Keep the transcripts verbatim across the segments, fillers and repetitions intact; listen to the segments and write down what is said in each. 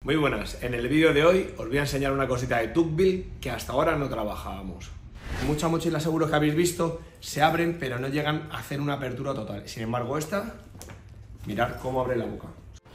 Muy buenas, en el vídeo de hoy os voy a enseñar una cosita de Tuckbill que hasta ahora no trabajábamos. Muchas mochilas seguro que habéis visto se abren pero no llegan a hacer una apertura total. Sin embargo esta, mirad cómo abre la boca.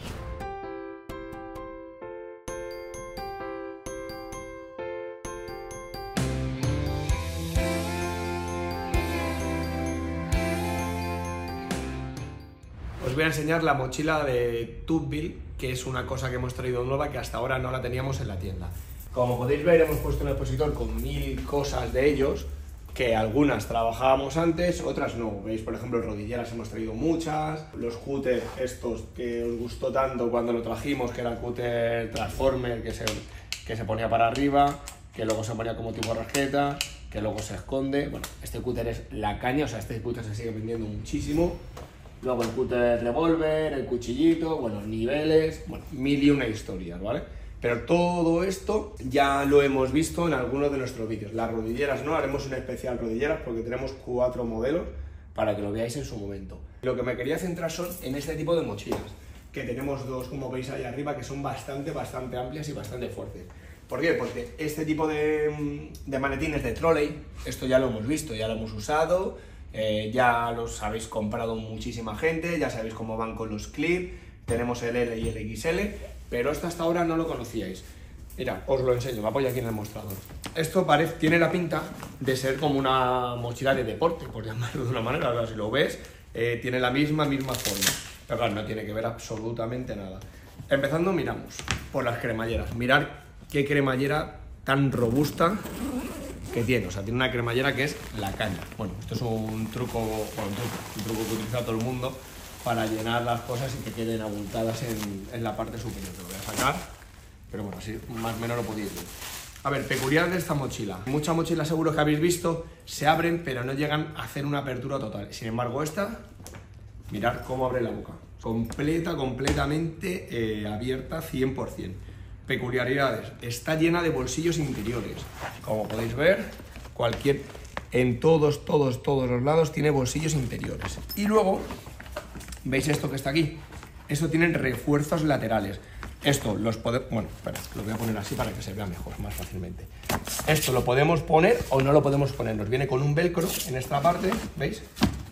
Os voy a enseñar la mochila de Tuckbill, que es una cosa que hemos traído nueva que hasta ahora no la teníamos en la tienda. Como podéis ver, hemos puesto un expositor con mil cosas de ellos, que algunas trabajábamos antes, otras no. Veis, por ejemplo, rodilleras hemos traído muchas, los cúter estos que os gustó tanto cuando lo trajimos, que era el cúter Transformer, que se, que se ponía para arriba, que luego se ponía como tipo rasqueta, que luego se esconde. Bueno, este cúter es la caña, o sea, este cúter se sigue vendiendo muchísimo. Luego el cúter revólver, el cuchillito, bueno, niveles, bueno, mil y una historias, ¿vale? Pero todo esto ya lo hemos visto en algunos de nuestros vídeos. Las rodilleras no, haremos un especial rodilleras porque tenemos cuatro modelos para que lo veáis en su momento. Lo que me quería centrar son en este tipo de mochilas, que tenemos dos, como veis ahí arriba, que son bastante, bastante amplias y bastante fuertes. ¿Por qué? Porque este tipo de, de maletines de trolley, esto ya lo hemos visto, ya lo hemos usado. Eh, ya los habéis comprado muchísima gente, ya sabéis cómo van con los clips, tenemos el L y el X L, pero esto hasta ahora no lo conocíais. Mira, os lo enseño, me apoyo aquí en el mostrador. Esto parece, tiene la pinta de ser como una mochila de deporte, por llamarlo de una manera, ahora si lo ves, eh, tiene la misma, misma forma, pero claro, no tiene que ver absolutamente nada. Empezando, miramos por las cremalleras, mirad qué cremallera tan robusta que tiene, o sea, tiene una cremallera que es la caña. Bueno, esto es un truco, bueno, un truco, un truco que utiliza todo el mundo para llenar las cosas y que queden abultadas en, en la parte superior. Te lo voy a sacar, pero bueno, así más o menos lo podéis ver. A ver, peculiar de esta mochila. Muchas mochilas seguro que habéis visto se abren pero no llegan a hacer una apertura total. Sin embargo esta, mirad cómo abre la boca. Completa, completamente eh, abierta cien por cien. Peculiaridades, está llena de bolsillos interiores. Como podéis ver, cualquier, en todos, todos, todos los lados tiene bolsillos interiores. Y luego, ¿veis esto que está aquí? Esto tienen refuerzos laterales. Esto los podemos, bueno, espera, lo voy a poner así para que se vea mejor, más fácilmente. Esto lo podemos poner o no lo podemos poner. Nos viene con un velcro en esta parte, ¿veis?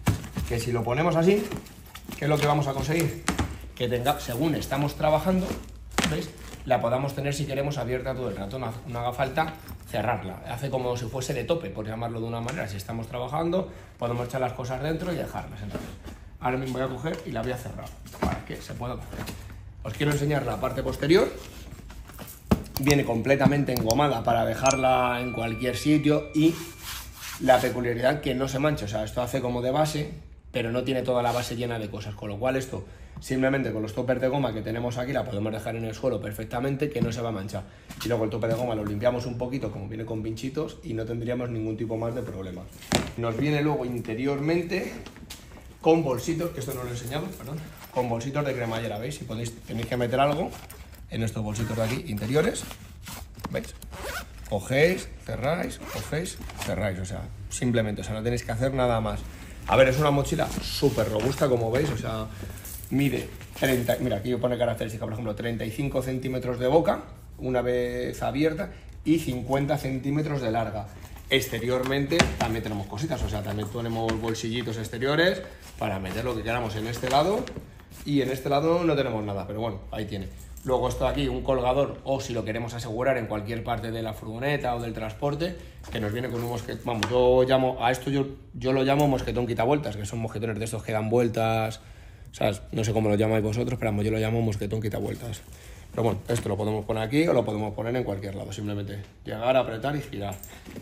Que si lo ponemos así, ¿qué es lo que vamos a conseguir? Que tenga, según estamos trabajando, ¿veis? La podamos tener si queremos abierta todo el rato, no, no haga falta cerrarla, hace como si fuese de tope, por llamarlo de una manera. Si estamos trabajando, podemos echar las cosas dentro y dejarlas. Entonces, ahora mismo voy a coger y la voy a cerrar para que se pueda coger. Os quiero enseñar la parte posterior, viene completamente engomada para dejarla en cualquier sitio y la peculiaridad que no se mancha, o sea, esto hace como de base, pero no tiene toda la base llena de cosas, con lo cual esto simplemente con los toppers de goma que tenemos aquí la podemos dejar en el suelo perfectamente, que no se va a manchar. Y luego el tope de goma lo limpiamos un poquito, como viene con pinchitos, y no tendríamos ningún tipo más de problema. Nos viene luego interiormente con bolsitos, que esto no lo he enseñado, perdón, con bolsitos de cremallera, ¿veis? Si podéis, tenéis que meter algo en estos bolsitos de aquí interiores, ¿veis? Cogéis, cerráis, cogéis, cerráis, o sea, simplemente, o sea, no tenéis que hacer nada más. A ver, es una mochila súper robusta, como veis, o sea, mide treinta, mira, aquí pone característica, por ejemplo, treinta y cinco centímetros de boca, una vez abierta, y cincuenta centímetros de larga. Exteriormente también tenemos cositas, o sea, también tenemos bolsillitos exteriores para meter lo que queramos en este lado, y en este lado no tenemos nada, pero bueno, ahí tiene. Luego esto de aquí, un colgador, o si lo queremos asegurar en cualquier parte de la furgoneta o del transporte, que nos viene con un mosquetón. Vamos, yo llamo a esto, yo, yo lo llamo mosquetón quitavueltas, que son mosquetones de estos que dan vueltas, ¿sabes? No sé cómo lo llamáis vosotros, pero vamos, yo lo llamo mosquetón quitavueltas. Pero bueno, esto lo podemos poner aquí o lo podemos poner en cualquier lado, simplemente llegar, apretar y girar.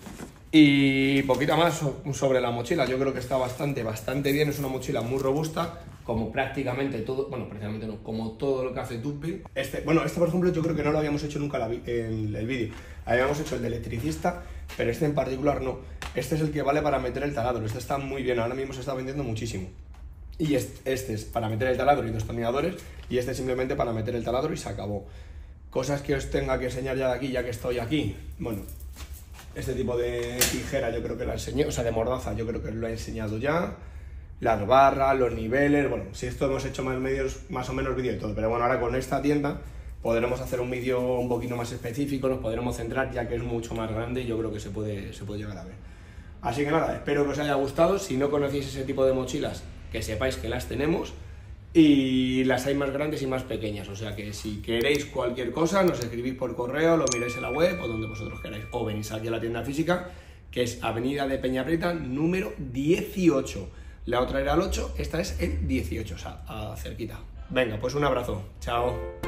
Y poquito más sobre la mochila, yo creo que está bastante, bastante bien, es una mochila muy robusta, como prácticamente todo, bueno, prácticamente no, como todo lo que hace Tuckbill. Este, bueno, este por ejemplo yo creo que no lo habíamos hecho nunca en el vídeo, habíamos hecho el de electricista, pero este en particular no. Este es el que vale para meter el taladro, este está muy bien, ahora mismo se está vendiendo muchísimo. Y este, este es para meter el taladro y destornilladores, y este simplemente para meter el taladro y se acabó. Cosas que os tenga que enseñar ya de aquí, ya que estoy aquí, bueno, este tipo de tijera yo creo que la enseñé, o sea, de mordaza yo creo que lo he enseñado ya. Las barras, los niveles, bueno, si esto hemos hecho más medios, más o menos vídeo y todo, pero bueno, ahora con esta tienda podremos hacer un vídeo un poquito más específico, nos podremos centrar, ya que es mucho más grande y yo creo que se puede, se puede llegar a ver. Así que nada, espero que os haya gustado. Si no conocéis ese tipo de mochilas, que sepáis que las tenemos, y las hay más grandes y más pequeñas, o sea que si queréis cualquier cosa, nos escribís por correo, lo miráis en la web o donde vosotros queráis, o venís aquí a la tienda física, que es Avenida de Peñaprieta, número dieciocho. La otra era el ocho, esta es el dieciocho, o sea, a cerquita. Venga, pues un abrazo, chao.